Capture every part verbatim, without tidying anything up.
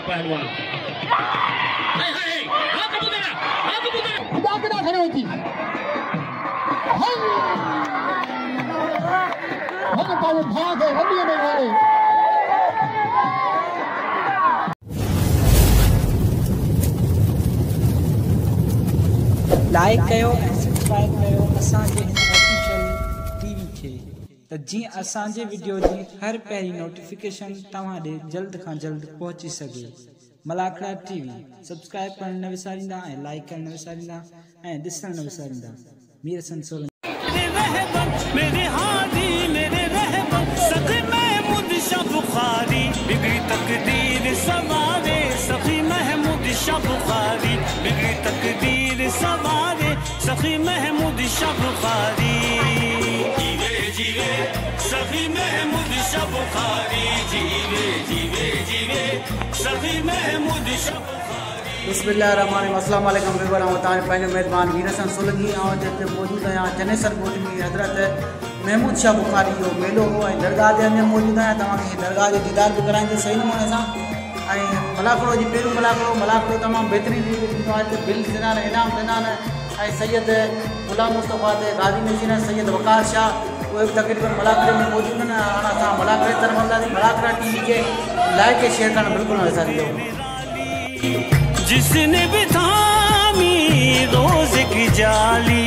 पहलवान। हाय हाय हां कबूतर हां कबूतर खुदा कदा खड़े होती हम हम पावे भाग है रंडी में वाले लाइक कयो सब्सक्राइब कयो असांजे ऑफिशियल टीवी खे त जीअं असांजे वीडियो जी हर पहिरीं नोटिफिकेशन तव्हां ॾे जल्द खां जल्द पहुची सघे। मलाखड़ा टीवी सब्सक्राइब करण न विसारींदा ऐं लाइक करण न विसारींदा ऐं ॾिसण न विसारींदा। मीर हसन सोलन मेरे हादी मेरे रहबर सखी महमूद शाह बुखारी बिगड़ी तकदीर सवारे सखी महमूद शाह बुखारी बिगड़ी तकदीर सवारे सखी महमूद शाह बुखारी जीवे जीवे सखी महमूद शाह बुखारी जीवे जीवे जीवे सखी महमूद शाह बुखारी। बिस्मिल्लाहिर्रहमानिर्रहीम अस्सलाम वालेकुम व्यूअर ऐं तव्हांजो पंहिंजो मेज़बान वीर हसन सोलंकी ऐं हिते मौजूदु आहियां चनेसर ॻोठ में हज़रत महमूद शाह बुखारी जो मेलो हो ऐं दरगाह जे अंदरि मौजूदु आहियां। तव्हांखे दरगाह जो दीदार बि कराईंदे सही नमूने सां ऐं मलाखड़ो जी पहिरियों मलाखड़ो मलाखड़ो तमामु बहितरीनु थींदो आहे। हिते बिल ॾिना आहिनि इनाम ॾिना आहिनि ऐं सैयद गुलाम मुस्तफ़ा ते गाज़ी नशीन आहिनि सैयद वकार शाह उहे बि तक़रीबन मलाखड़े में मौजूदु आहिनि। हाणे असां मलाखड़े तरफ़ हलंदासीं। मलाखड़ा टीवी खे लाइक ऐं शेयर करणु बिल्कुलु न विसारींदो। जिसने भी थामी रोज की जाली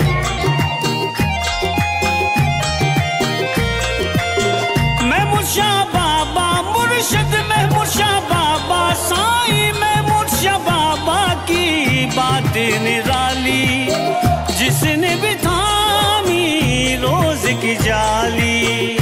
महमूद शाह बाबा मुर्शिद महमूद शाह बाबा साईं महमूद शाह बाबा की बात निराली जिसने भी थामी रोज की जाली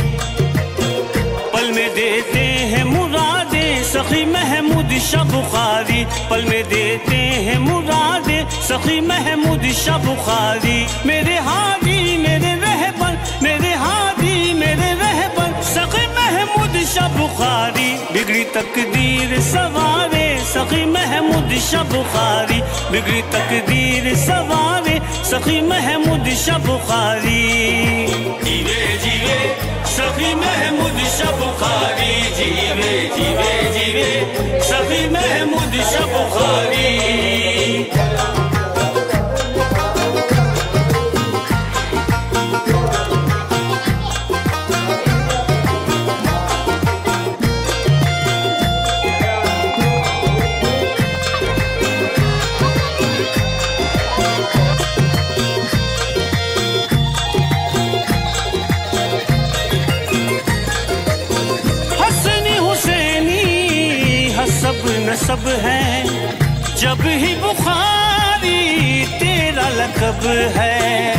पल में देते हैं मुरादे सखी महमूद शाह बुखारी पल में देते हैं मुरादे सखी महमूद शाह बुखारी मेरे हादी मेरे रहबर मेरे हादी मेरे रहबर सखी महमूद शाह बुखारी बिगड़ी तकदीर सवारे सखी महमूद शाह बुखारी बिगड़ी तकदीर सवारे सखी महमूद शाह बुखारी जीवे जीवे सखी महमूद शाह बुखारी जीवे जीवे जीवे सखी महमूद शाह बुखारी। सब नसब है जब ही बुखारी तेरा लक़ब है।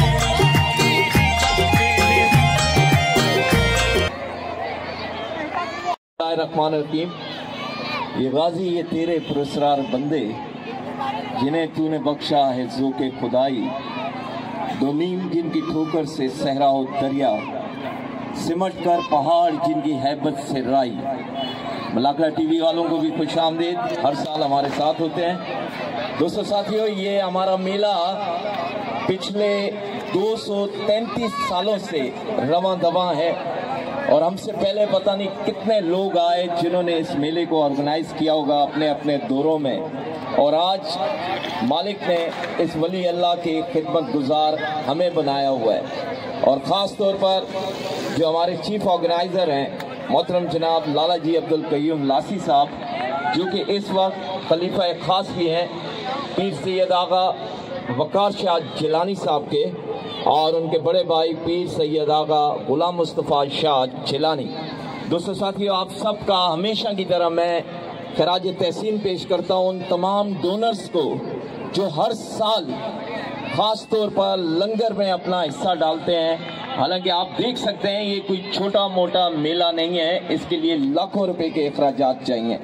रहमानिर्रहीम ये गाजी ये तेरे पुरस्कार बंदे जिन्हें तूने बख्शा है ज़ोक़े खुदाई दो नीम जिनकी ठोकर से सहरा हो दरिया सिमट कर पहाड़ जिनकी हैबत से राई। मलाखड़ा टीवी वालों को भी खुश आमदीद, हर साल हमारे साथ होते हैं। दोस्तों साथियों, ये हमारा मेला पिछले दो सौ तैंतीस सालों से रवां दवां है और हमसे पहले पता नहीं कितने लोग आए जिन्होंने इस मेले को ऑर्गेनाइज किया होगा अपने अपने दौरों में। और आज मालिक ने इस वली अल्लाह के खिदमत गुजार हमें बनाया हुआ है और ख़ास तौर पर जो हमारे चीफ ऑर्गेनाइज़र हैं मोहतरम जनाब लाला जी अब्दुल कय्यूम लासी साहब, जो कि इस वक्त खलीफा खास भी हैं पीर सैयद आगा वकार शाह जिलानी साहब के और उनके बड़े भाई पीर सैयद आगा गुलाम मुस्तफ़ा शाह जिलानी। दोस्तों साथियों, आप सबका हमेशा की तरह मैं खराज तहसीन पेश करता हूँ उन तमाम डोनर्स को जो हर साल ख़ास तौर पर लंगर में अपना हिस्सा डालते हैं। हालांकि आप देख सकते हैं ये कोई छोटा मोटा मेला नहीं है, इसके लिए लाखों रुपए के अखराजात चाहिए।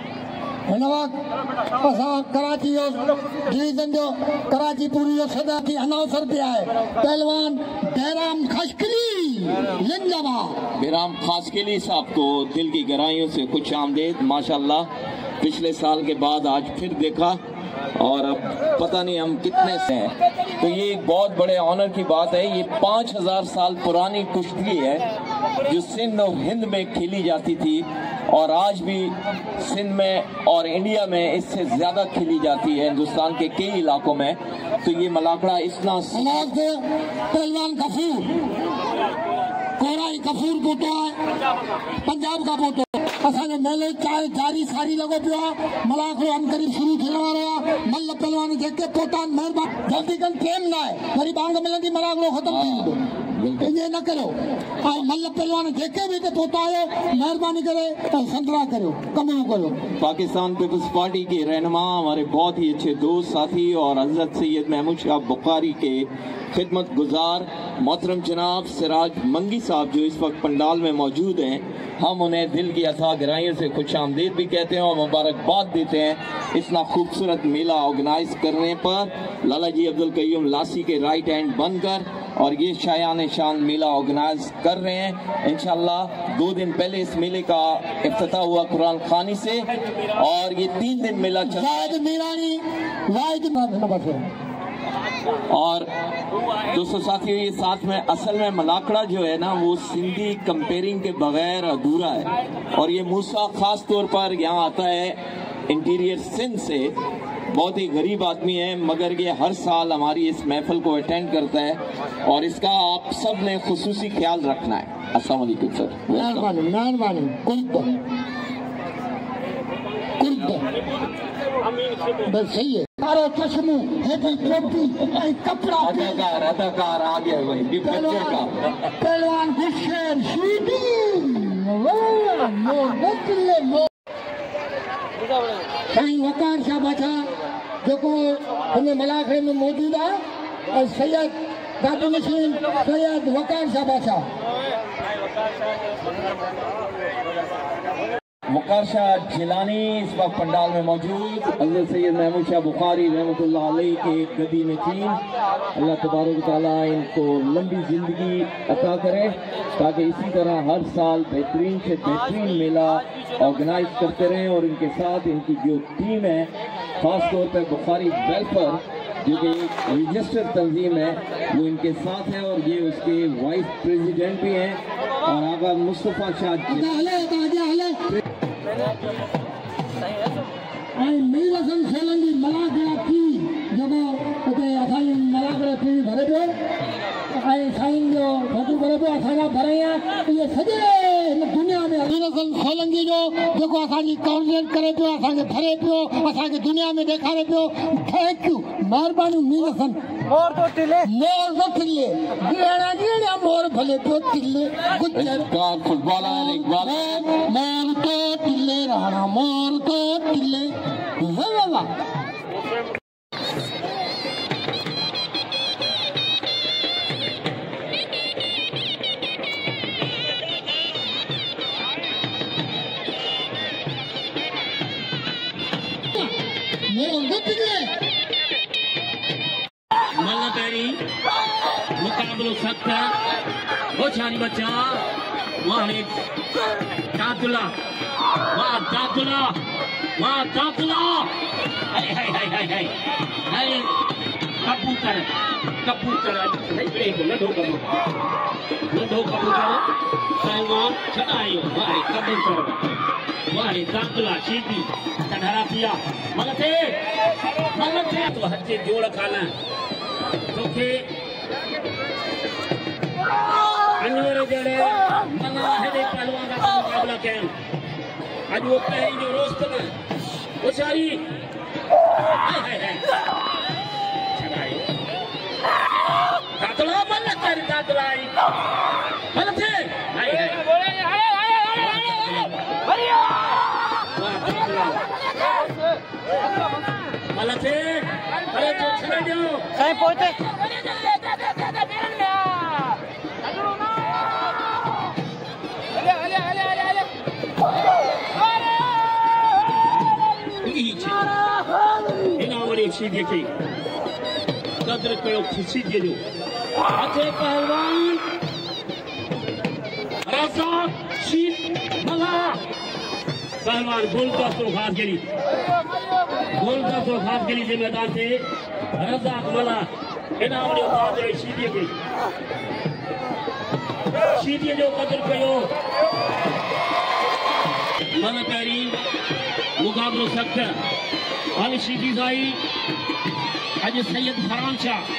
कराची डिवीजन जो कराची पूरी जो सदाती अनाउंसर पे आए पहलवान बेराम खासकली जिंदाबाद। बेराम खासकली साहब को दिल की गहराइयों से खुश आमदीद। माशाल्लाह पिछले साल के बाद आज फिर देखा और अब पता नहीं हम कितने से हैं, तो ये एक बहुत बड़े ऑनर की बात है। ये पाँच हजार साल पुरानी कुश्ती है जो सिंध और हिंद में खेली जाती थी और आज भी सिंध में और इंडिया में इससे ज्यादा खेली जाती है हिंदुस्तान के कई इलाकों में। तो ये मलाकड़ा इतना पहलवान गफूर कोराई गफूर पोटो है, पंजाब का पोटो असांजो मेले चाहे जारी सारी लॻो पियो आहे। मलाकड़ो हम करीब शुरू थियण वारो आहे। मल्ल पहलवान जेके पोटा महिरबानी जल्दी कनि टाइम न आहे, वरी बांग मिलंदी मलाकड़ो ख़तम थी वेंदो। ईअं न करियो। ऐं मल्ल पहलवान जेके बि हिते पोटा आहियो मेहरबानी करे संतरा करियो, कमु करियो। पाकिस्तान पीपल्स पार्टी के रहनुमा हमारे बहुत ही अच्छे दोस्त साथी और हजरत सैयद महमूद शाह बुखारी के खिदमत गुजार मोहतरम जनाब सिराज मंगी साहब जो इस वक्त पंडाल में मौजूद हैं, हम उन्हें दिल की अथाह गहराइयों से खुश आमदीद भी कहते हैं और मुबारकबाद देते हैं इतना खूबसूरत मेला ऑर्गेनाइज करने पर। लाला जी अब्दुल कयूम लासी के राइट हैंड बनकर और ये शायान शान मेला ऑर्गेनाइज कर रहे हैं। इंशाल्लाह दो दिन पहले इस मेले का इफ्तिताह हुआ कुरान खानी से और ये तीन दिन मेला चला। और दोस्तों साथियों, ये साथ में असल में मलाकड़ा जो है ना वो सिंधी कंपेयरिंग के बगैर अधूरा है। और ये मूसा खास तौर पर यहाँ आता है इंटीरियर सिंध से, बहुत ही गरीब आदमी है मगर ये हर साल हमारी इस महफिल को अटेंड करता है और इसका आप सब ने खुसूसी ख्याल रखना है। अस्सलाम वालेकुम सर। मेहरबानी मेहरबानी बस सही है। कारो चश्मो हेठि टोपी कपड़ा अदाकार अदाकार आ गया भाई पहलवान गुस्सेन साईं वकार शाह बाछा जेको हिन मलाखड़े में मौजूद आहे ऐं सैयद दादू नशीन सैयद वकार शाह बाछा। वकार शाह जिलानी इस वक्त पंडाल में मौजूद। हज़रत सैयद महमूद शाह बुखारी रहमतुल्लाह अलैह के गदी नशीन, अल्लाह तबारक तआला इनको लंबी जिंदगी अता करे ताकि इसी तरह हर साल बेहतरीन से बेहतरीन मेला ऑर्गेनाइज करते रहें। और इनके साथ इनकी जो टीम है खास तौर पर बुखारी वेलफेयर जो कि रजिस्टर्ड तंजीम है वो इनके साथ है और ये उसके वाइस प्रेसिडेंट भी हैं और आगा मुस्तफ़ा शाह मीर हसन सोलंकी मलाकड़ा थी जेको हुते असांजी मलाकड़ा थी भरे पियो ऐं साईं जो फोटू भरे पियो असांजा भराया इहे सॼे हिन दुनिया में। मीर हसन सोलंकी जो जेको असांजी कोऑर्डिनेट करे पियो असांखे भरे पियो असांखे दुनिया में ॾेखारे पियो। थैंक यू, महिरबानी मीर हसन। मोर तो टिले मोर तो टिले ॾेड़ा ॾेड़ा मोर भले पियो टिले गुजर फुटबॉलर इकबाल मोर तो टिले राणा मोर तो टिले वाह वाह। मल्ल पहिरीं मुक़ाबिलो सख़्तु है वो छानी बच्चा वाह दादुला वाह दादुला वाह दादुला हाय हाय हाय हाय हाय हाय कबूतर कबूतर ब्रेक नंढो कबूतर नंढो कबूतर सलमान छॾायो वाह कबूतर वाह दादुला शीटी चढ़ा थिया मलते मलते तो हथे जोड़ खाना तोखे अनवर जड़े मना हेडे पहलवान का मुकाबला कयन आज वो पहिरीं जो रोस्त में उछारी हाय हाय हाय छड़ाई दादला मल कर दादलाई मलते हाय हाय बढ़िया मलते अरे जो छड़े दो कहीं पहुंचे सीधे के कदर करो खुशी के जो अच्छे पहलवान रजा शीत मला पहलवान गोलका तो खास के लिए गोलका तो खास के लिए मैदान से रजा मला इनाम ने उतारे सीधे के शीटी जो कदर कयो मन पैरी मुकाबलो सख्त हाल शीटी साई आज सैयद फरहान शाह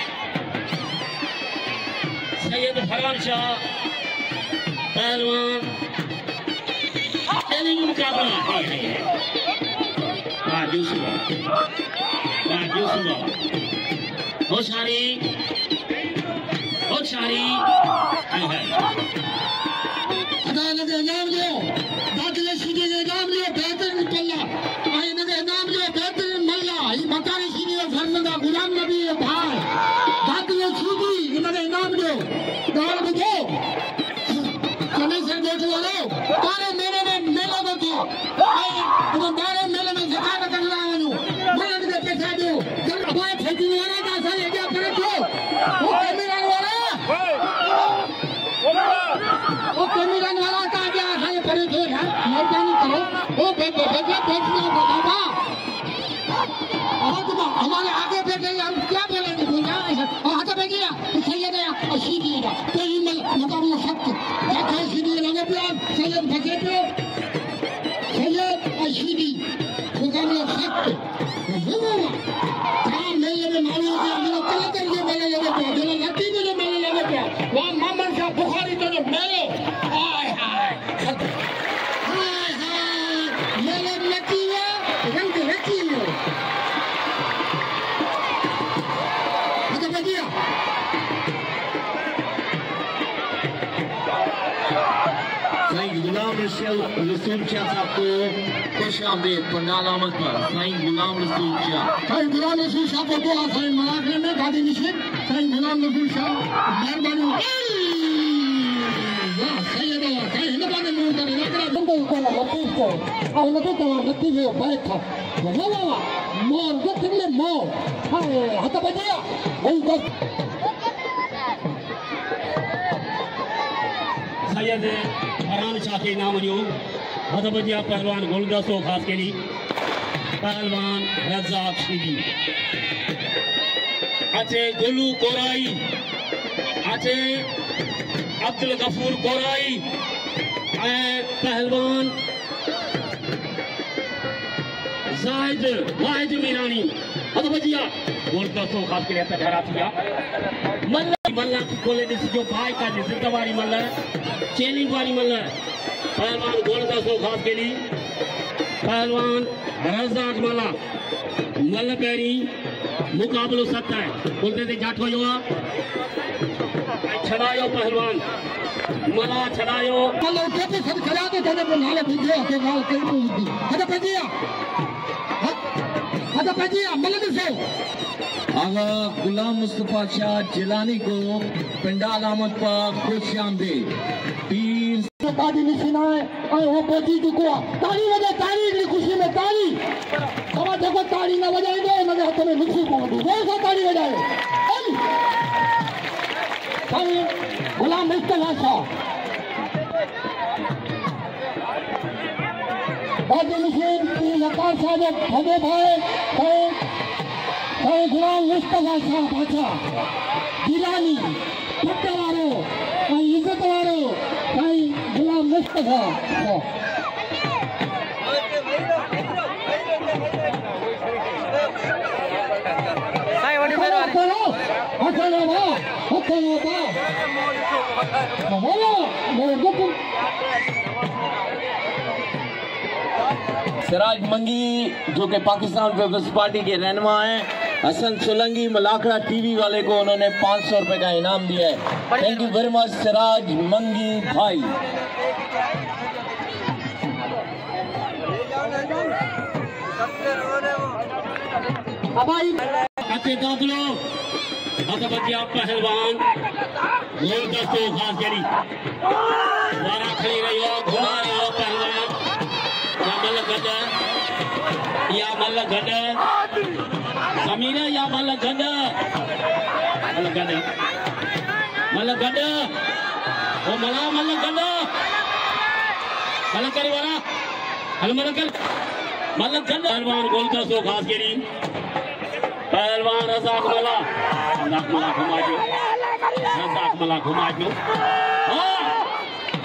सैयद फरहान शाह पहलवान चैलेंज मुकाबला है है वाह यूसुफ वाह यूसुफ होशियारी होशियारी है है अदालत इनाम लियो दाखिले सीधे इनाम लियो बेहतरीन पल्ला आई नगे इनाम लियो बेहतरीन मल्ला ई मकानी सीधे फरमादा गुलाम नबी भाई दाखिले सीधी नगे इनाम लियो दाल बुझो चने से देख लो तारे मेले में मेला में थी आई तो तारे मेले में जगह कर रहा हूं मैं नगे पैसा दो जब भाई फेंकी वाला का सा ये क्या करे तो वो कैमरा वाला वो कैमरा वाला का क्या है परे थे यार मेहरबानी करो ओ बेटे बेटे बैठना बाबा अब तुम हमारे आगे बैठे हम क्या बोलेंगे भैया और हटा बैठिया सैयद है और सीधी है तो ये मुकाबला सख्त देखो सीधी लगे प्यार सैयद फंसे पे सैयद और सीधी मुकाबला सख्त काम मेले में मालूम है हम कल करके मेले लगे पे जो लती में जो मेले लगे पे वहां मोहम्मद शाह बुखारी तो जो मेले हाय हाय हाय हाय मेले लती है रंग लती है अच्छा बढ़िया साईं गुलाम रसूल शाह साहब को खुश आमदीद पंडाल आमद पर साईं गुलाम रसूल शाह साईं गुलाम रसूल शाह को दुआ साईं मनाखरे में गाड़ी निशित साईं गुलाम रसूल शाह मेहरबानी वाह सैयद अल्लाह साईं हिंद बाने मुंह कर रखा बंदे को लतीफ को और लतीफ को लतीफ को बैठा वाह वाह मोर गठन में मोर हाय हटा बजिया वही बस सैयद फरहान शाह के नाम जो हदबजिया पहलवान गुलदस्तों खास के लिए पहलवान रज़ाक शीदी अच्छे गुलू कोराई अच्छे अब्दुल गफूर कोराई पहलवान जाहिद वाहिद मीरानी हदबजिया गुलदस्तों खास के लिए ठहरा दिया मल्ला मल्ला की कोले जो भाई का जिंदा वाली मल्ला चैलेंज वाली मल्ला पहलवान गुलदस्तों खास के लिए पहलवान रज़ाक मल्ला मल्ल पैरी मुकाबलो सख्त है बोलते थे जाट हो जो छड़ायो पहलवान मला छड़ायो मल्ला कैसे सब खड़ा के थे वो नाले भिजो के नाल के पूछती हटा पजिया हटा पजिया मल्ल से आगा गुलाम मुस्तफा शाह जिलानी को पंडाल आमद पर खुश आमदीद पीर गाड़ी निशान है और वो बेटी को ताली बजा ताली की खुशी में ताली अब देखो ताली ना बजाएंगे मेरे हाथ में मिक्सी पहुंच गई वो सा ताली बजाए ताली गुलाम मुस्तफा शाह गाड़ी निशान की लकार साहब भगे भाई भाई गुलाम मुस्तफा शाह बाचा जिलानी पट्टावारो और इज्जत वारो भाई गुलाम मुस्तफा सिराज मंगी जो कि पाकिस्तान पीपल्स पार्टी के रहनुमा हैं, हसन सोलंकी मलाखड़ा टीवी वाले को उन्होंने पाँच सौ रुपए का इनाम दिया है। Thank you very much Siraj Mangi भाई। अच्छे दाखलो हतबतिया पहलवान गोल दस्तों खास करी वारा खड़ी रही हो घुमा रही हो पहलवान या मल गड या मल गड समीर या मल गड मल गड मल गड ओ मला मल गड मल करी वारा हल मल कर मल गड पहलवान गोल दस्तों खास करी पहलवान रज़ाक मला रज़ाक मला घुमा दो रज़ाक मला घुमा दो हाँ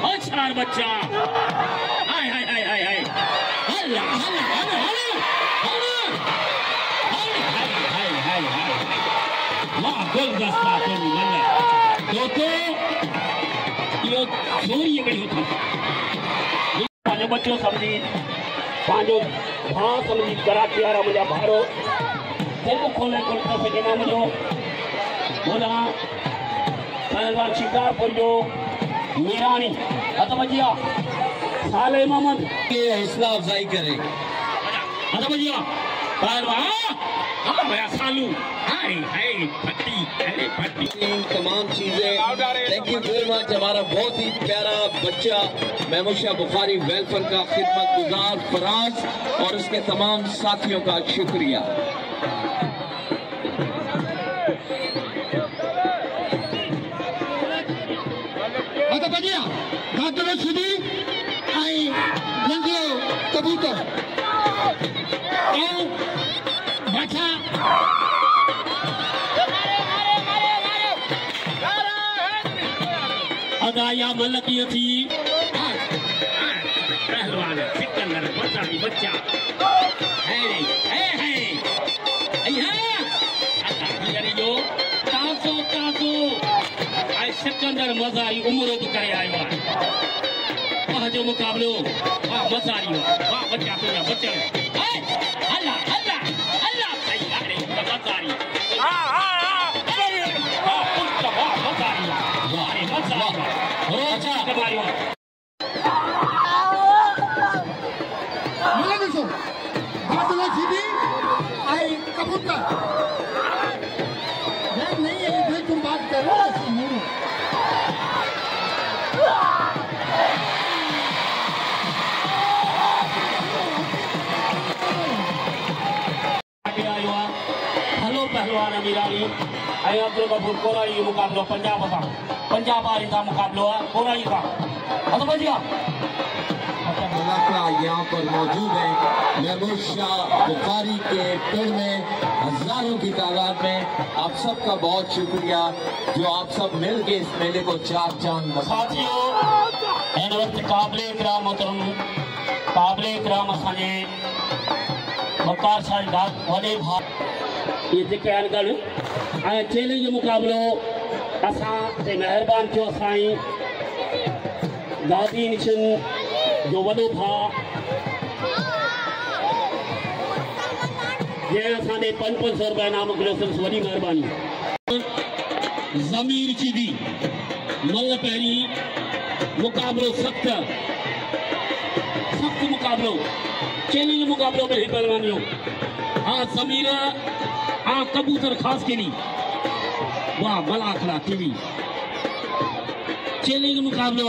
होशियार बच्चा हाय हाय हाय हाय हाय हल्ला हल्ला हल्ला हल्ला हाय हाय हाय हाय वाह गुलदस्ता तो मिलने दोस्तों यो सूर्य में होता पांच बच्चों समझी पांचों भाव समझी कराची वाला मुझे भारो तेरे खोले कोलता से के नाम जो बोला पहलवान शिकारपुर जो मीरानी अतमजिया साले मोहम्मद के हौसला अफजाई करे अतमजिया पहलवान हाँ भैया सालू हाय हाय फट्टी अरे फट्टी तमाम चीजें थैंक यू वेरी मच। हमारा बहुत ही प्यारा बच्चा महमूद शाह बुखारी वेलफेयर का खिदमत गुजार फराज और उसके तमाम साथियों का शुक्रिया। अतमजिया गातलो सुधी आई लंगो कबूतर और बचा अदाया मलकी थी पहलवान सिकंदर बच्चा बच्चा है है है अया जो तासो तासो आई सिकंदर मजारी उम्र तो करे आयो वहां जो मुकाबलो वाह मजारी वाह बच्चा तो बच्चा हल्ला हल्ला हल्ला तैयारी मजारी हां हां वाह पुष्ट वाह मजारी वाह मजारी रोजा कमाई मिला सो गातलो सुधी आई कबूतर यार नहीं है ये तुम बात कर रहे हो नहीं हलो पहलवान मीरानी अब्दुल गफूर कोराई मुकाबलो पंजाब का पंजाब वाली का मुकाबलो है कोराई का अतमजिया इलाका यहाँ पर मौजूद है महमूद शाह बुखारी के पेड़ में हजारों की तादाद में आप सबका बहुत शुक्रिया जो आप सब मिल के इस मेले को चार चांद साथियों इन वक्त काबिले इकराम मोहतरम काबिले इकराम असांजे वकार साहिब वॾे भाउ ये जेके अनगढ़ ऐं चैलेंज मुक़ाबिलो असां ते महिरबानी थियो साईं दादी निशन जो वॾो भाउ जंहिं असांजे पंज पंज सौ रुपया इनाम मोकिलियो संदसि वॾी महिरबानी ज़मीर चीदी मल पहिरीं मुक़ाबिलो सख़्त सख़्त मुक़ाबिलो चैलेंज मुक़ाबिलो में पहलवान जो हाँ ज़मीर हाँ कबूतर खास के लिए वाह भला खड़ा टीवी चैलेंज मुक़ाबिलो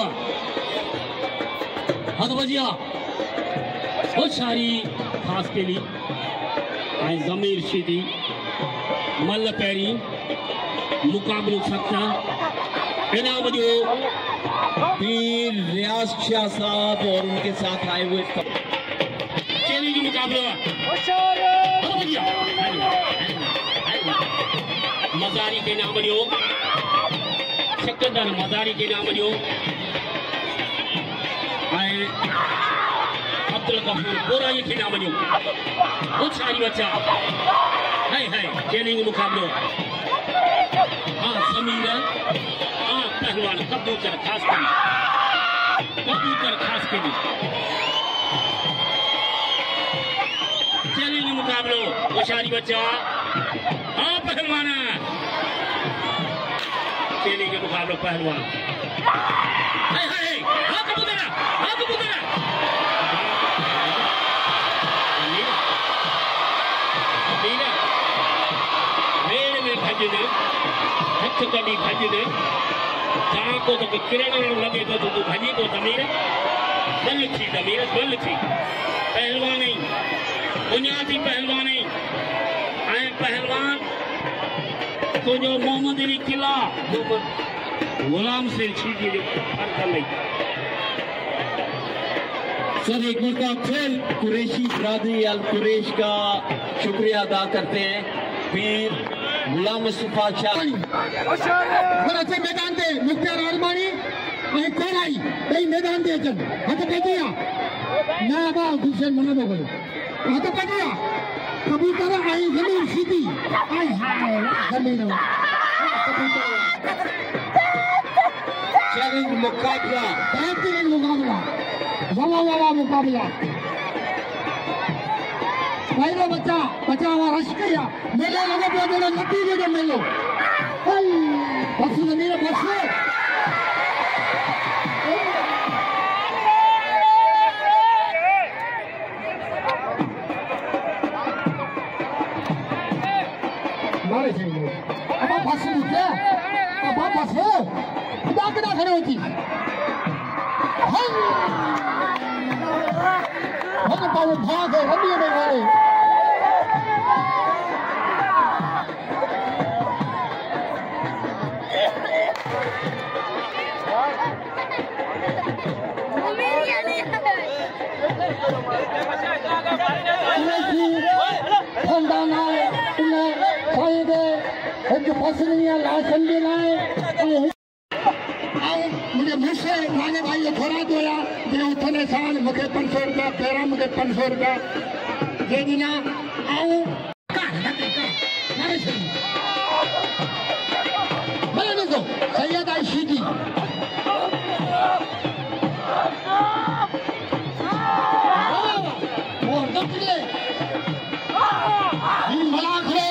हद बजिया होशियारी खास के लिए आई ज़मीर शीदी मल पैरी मुक़ाबिलो सख्त इनाम जो पीर रियाज शाह साहब और उनके साथ आए हुए चैलेंज मुक़ाबिलो मजारी के नाम जो सिकंदर मजारी के नाम जो अब्दुल गफूर कोराई के नाम जो होशियारी बच्चा है है चैलेंज मुक़ाबिलो हाँ ज़मीर हाँ पहलवान कबूतर खास के लिए कबूतर खास के लिए चैलेंज मुक़ाबिलो होशियारी बच्चा हाँ पहलवान चैलेंज मुक़ाबिलो पहलवान हाय हाय हाँ कबूतर हाँ कबूतर रेड़ में भजन हथ कड़ी भजन जहाँ को तो किरण लगे तो तू भजी तो ज़मीर बल थी ज़मीर बल थी पहलवान ही बुनियादी पहलवान ही ऐं पहलवान तो जो मोहम्मद अली किला गुलाम से छीजी हर लई सर एक बार फिर कुरैशी बरादरी अल कुरैश का शुक्रिया अदा करते हैं पीर गुलाम मुस्तफा शाह मैदान से मुख्तार आलमानी ऐं कोराई ॿई मैदान ते अचनि हथ पइजी आहे न बा गुलशन मना थो करे हथ पइजी आहे कबूतर ऐं ज़मीन सीधी ऐं हाय ज़मीन चैलेंज मुकाबला बेहतरीन मुकाबला वाला वाला मुकाबला पहलो बच्चा बच्चा हुआ रश किया मेले लगे पिया मेरे नतीजे जो मेलो बस मेरे बस मारे चाहिए अब बस मुझे अब बस हो खुदा के ना खड़े होती हम हम तो भाग रमी में मारे मुझे मुझसे माने भाई थोड़ा दोया जे उठने साल मुझे पाँच सौ रुपया तेरह मुझे पाँच सौ रुपया जे दिना आओ मैंने देखो सैयद आई सीधी वो डकले इन मलाक रे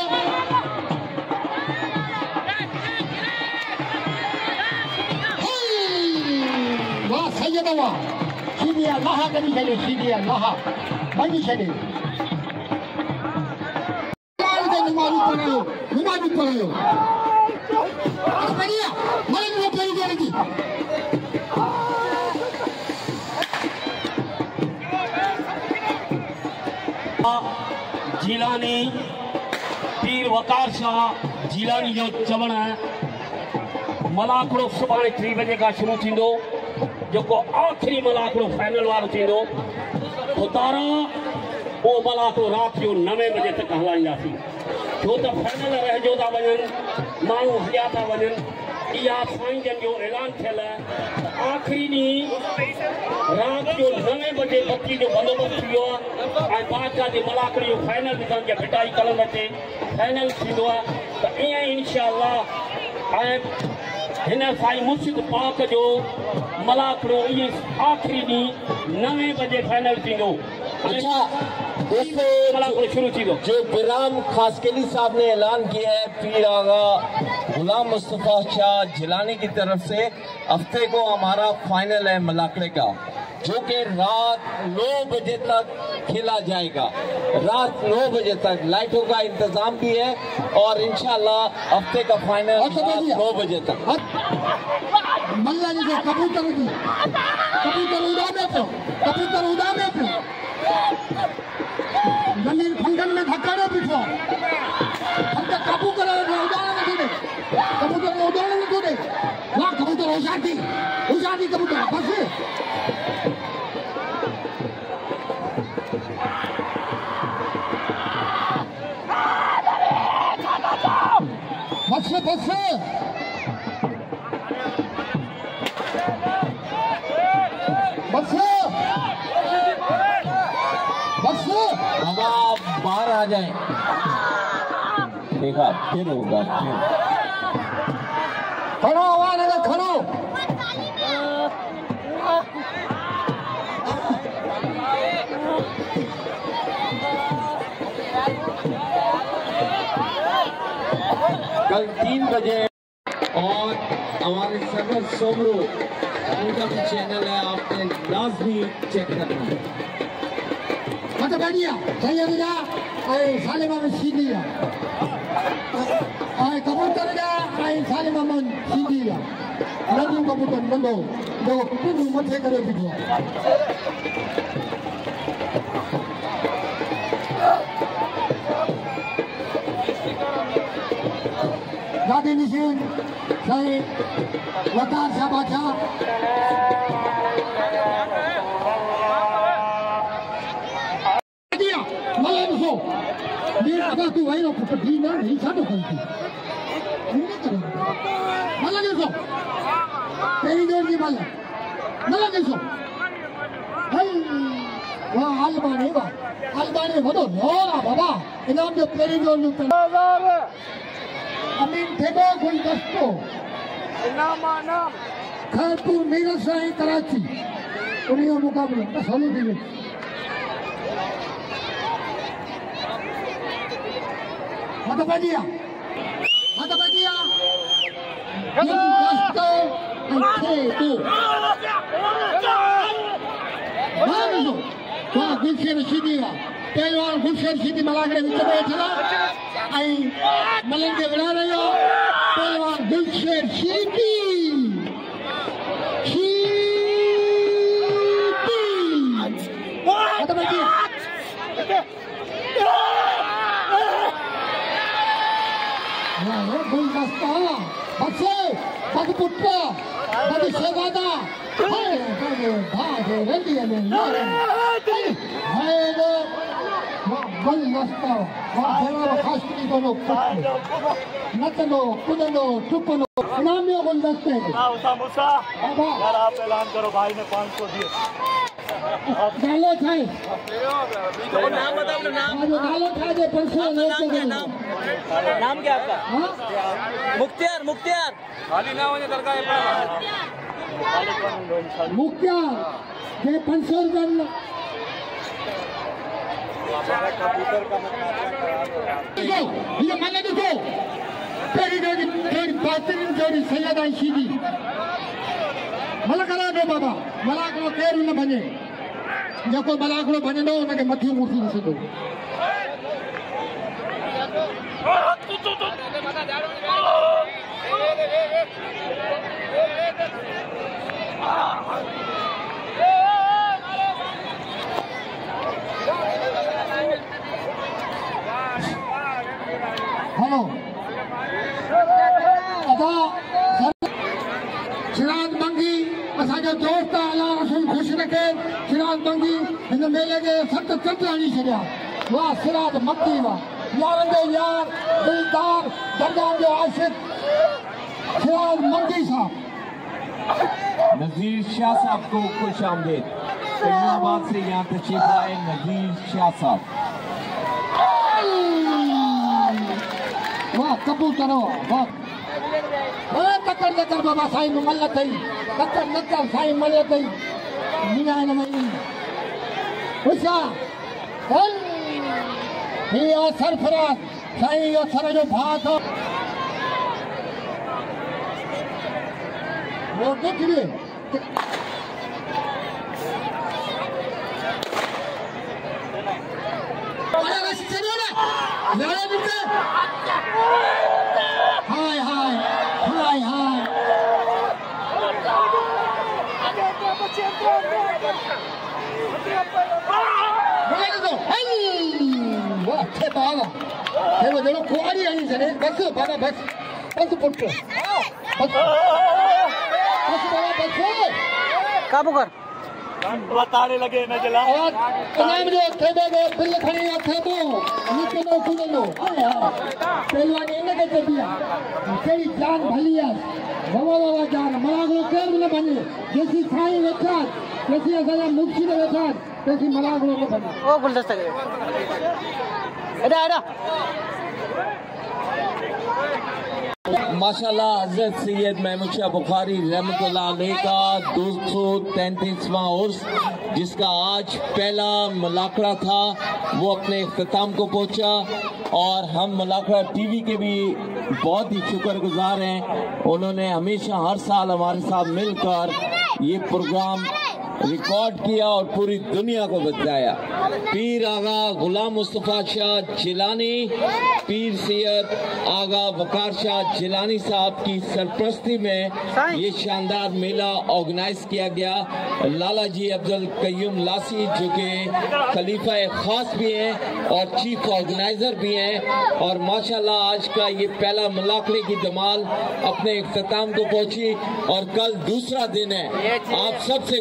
वाह सैयद वाह सीधी अल्लाह कभी चले सीधी अल्लाह बनी चले निमाज़ पढ़ो निमाज़ पढ़ो बढ़िया मैं वो पढ़ी जाएगी जिलानी पीर वकार शाह जिलानी जो चवण मलाकड़ो सुभाणे टी बजे का शुरू थींदो जो आखिरी मलाकड़ो फाइनल वारो थींदो उतारा वो मलाकड़ो रात जो नवे बजे तक हलाईंदासीं छो त फाइनल रहिजो था वञनि माण्हू हलिया था वञनि इहा साईं जन जो ऐलान थियल आखिरी ॾींहुं रात जो नवे बजे बत्ती जो बंदोबस्त थी वियो आहे ऐं बादशाह जे मलाकड़ी जो फाइनल बि तव्हांखे फिटाई कलम अचे फाइनल थींदो आहे त ईअं इंशा अल्लाह ऐं हिन साईं मुर्शिद पाक जो मलाकड़ो इहे आखिरी ॾींहुं नवे बजे फाइनल थींदो। अच्छा दोस्तों शुरू थींदो जो बिराम खासकेली साहब ने ऐलान किया है पीर आगा गुलाम मुस्तफा शाह जिलानी की तरफ से हफ्ते को हमारा फाइनल है मलाकड़े का जो कि रात नौ बजे तक खेला जाएगा रात नौ बजे तक लाइटों का इंतजाम भी है और इंशाल्लाह हफ्ते का फाइनल रात नौ बजे तक मल्ला जी को कबूतर की कबूतर उड़ा में तो कबूतर उड़ा में तो जमीन फंगन में धक्का न पिछो हम तो काबू करा उड़ाने में दे कबूतर को उड़ाने में दे वाह कबूतर उड़ाती उड़ाती कबूतर बस बस बस बस बस हवा बाहर आ जाए देखा फिर होगा खड़ो आवाज अगर खड़ो कल तीन बजे और हमारे सर्वर सोमरो उनका भी चैनल है आपने लाजमी चेक करना है। मत बैठिया सही जा ऐ साले मामे सीधी है ऐ कबूतर जा ऐ साले मामे सीधी है नंदू कबूतर नंदो देखो कुछ मथे करे बिठो गादी निशीन सही वकार शाह बादशाह मला ॾिसो ॿी अगरि तूं वही रहो पुटु ॿी न ही छा थो कई तूं मला ॾिसो पहिरीं जोड़ जी बल न ॾिसो वाह अलबानी वाह अलबानी वॾो लोर आहे बाबा इनाम जो पहिरीं जोड़ जो अमीन थेबो गुलदस्तो इनाम इनाम खैरपुर मीरत साईं कराची उन्हीं जो मुकाबलो बस हलो थी वियो हथ भॼी विया हथ भॼी विया गुलदस्तो ऐं थेबो वाह गुलशेर रशीदी आहे पहलवान गुलशेर रशीदी मलागड़े विच में वेठल आहे ऐं मलंग खे विढ़ाए रहियो पहलवान गुलशेर रशीदी गुलदस्ता बच्चे बद पुट्टा बद शेगादा भागे रंडी में गुलदस्ता जनाब खासकी दोनों नचनो कूदनो टुपनो इनाम जो गुलदस्ते बाबा यार आप ऐलान करो भाई ने पाँच सौ दिए नालो ठाए नाम बताओ अपना नाम नालो ठाए जो पाँच सौ नाम नाम क्या आपका मुख्तियार मुख्तियार खाली ना होने दरगाह मुख्तियार के पाँच सौ रुपये ये माने देखो पहली जोड़ी जोड़ी बेहतरीन जोड़ी सैयदा शीदी मलकरा दो बाबा मलाकड़ो केर न बने जेको मलाकड़ो बने उनके मथी मूर्ति न सदो हेलो अदा चिराग मंगी असांजो दोस्त अल्लाह रसूल खुश रखे चिराग मंगी हिन मेले के सत चंड हणी छॾिया वाह सिराज मक्की वाह यारनि जो यार दिलदार दरगाह जो आशिक चिराग मंगी साहब नजीर शाह साहब को खुश आमदेद इस्लामाबाद से यहाँ तशरीफ लाए नजीर शाह साहब वाह कबूतर वाह तकड़ तकड़ बाबा साईं मल थई तकड़ तकड़ साईं मल थई मीना न वई हुशा हल ये सरफराज साईं यो सर जो भात वो देख लिए अरे रश चलो ना यार मुझे हाय हाय हाय हाय बोले तो वाह थे बाबा थे वो जरूर कुआरी आई जने बस बाबा बस बस पुट बस बस बाबा बस काबू कर बताने लगे न जला और इनाम जो थे दो बिल खणी थे दो निकलो कुदलो हाय हाय पहलवान इनके ते दिया तेरी जान भली है बाबा बाबा जान मलागो केर न बने जैसी साईं वेठा जैसी असांजा मुक्ति ने वेठा तैसी मलागो न बने ओ गुलदस्ता के एडा एडा माशाल्लाह हजरत सैयद महमूद शाह बुखारी रहमतुल्लाह अलैह का दो सौ तैंतीसवां उर्स जिसका आज पहला मुलाकड़ा था वो अपने इख्तिताम को पहुंचा और हम मुलाकड़ा टीवी के भी बहुत ही शुक्रगुजार हैं। उन्होंने हमेशा हर साल हमारे साथ मिलकर ये प्रोग्राम रिकॉर्ड किया और पूरी दुनिया को बताया। पीर आगा गुलाम मुस्तफ़ा शाह जिलानी, पीर सैयद आगा वकार शाह जिलानी साहब की सरपरस्ती में ये शानदार मेला ऑर्गेनाइज किया गया। लाला जी अब्दुल कयूम लासी जो कि खलीफा खास भी हैं और चीफ ऑर्गेनाइजर भी हैं और माशाल्लाह आज का ये पहला मुलाकड़े की धमाल अपने इख्तिताम को पहुंची और कल दूसरा दिन है। आप सबसे गुजारिश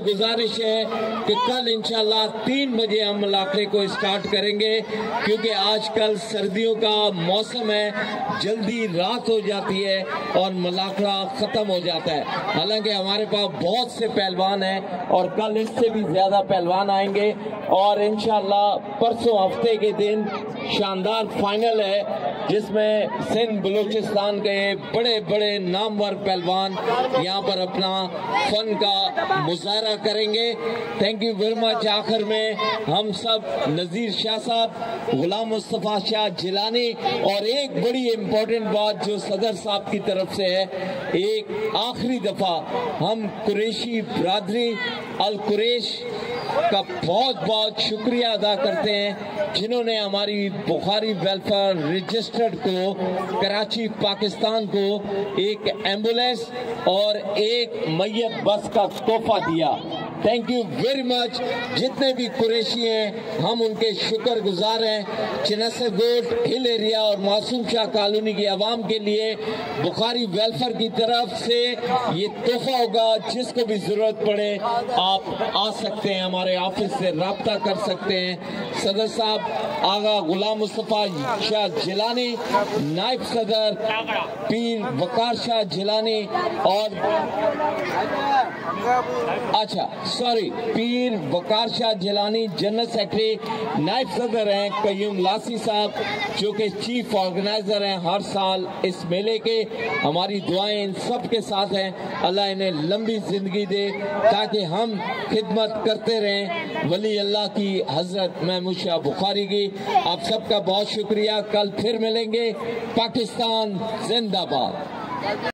गुजारिश है कि कल इंशाल्लाह तीन बजे हम मलाखड़े को स्टार्ट करेंगे, क्योंकि आजकल सर्दियों का मौसम है, जल्दी रात हो जाती है और मलाखड़ा खत्म हो जाता है। हालांकि हमारे पास बहुत से पहलवान हैं और कल इससे भी ज्यादा पहलवान आएंगे और इंशाल्लाह परसों हफ्ते के दिन शानदार फाइनल है जिसमें सिंध बलूचिस्तान के बड़े बड़े नामवर पहलवान यहाँ पर अपना फन का मुजाहरा करेंगे। Thank you very much. आखिर में हम सब नजीर शाह साहब, गुलाम मुस्तफा शाह जिलानी और एक बड़ी इम्पोर्टेंट बात जो सदर साहब की तरफ से है, एक आखिरी दफा हम कुरैशी बरादरी अल कुरैश का बहुत बहुत शुक्रिया अदा करते हैं जिन्होंने हमारी बुखारी वेलफेयर रजिस्टर्ड को कराची पाकिस्तान को एक एम्बुलेंस और एक मैयत बस का तोहफा दिया। Thank you very much. जितने भी कुरैशी हैं हम उनके शुक्रगुजार हैं। चिनसर गोट हिल एरिया और मासूम शाह कॉलोनी की आवाम के लिए बुखारी वेलफेयर की तरफ से ये तोहफा होगा। जिसको भी जरूरत पड़े आप आ सकते हैं, हमारे ऑफिस से राब्ता कर सकते हैं। सदर साहब आगा गुलाम मुस्तफा शाह जिलानी, नायब सदर पीर वकार शाह जिलानी और अच्छा sorry Pir Waqar Shah Jilani general secretary, नायब सदर हैं कयूम लासी साहब जो कि चीफ ऑर्गेनाइजर हैं हर साल इस मेले के। हमारी दुआएं इन सब के साथ हैं, अल्लाह इन्हें लंबी जिंदगी दे ताकि हम खिदमत करते रहें वली अल्लाह की हजरत महमूद शाह बुखारी की। आप सबका बहुत शुक्रिया। कल फिर मिलेंगे। पाकिस्तान जिंदाबाद।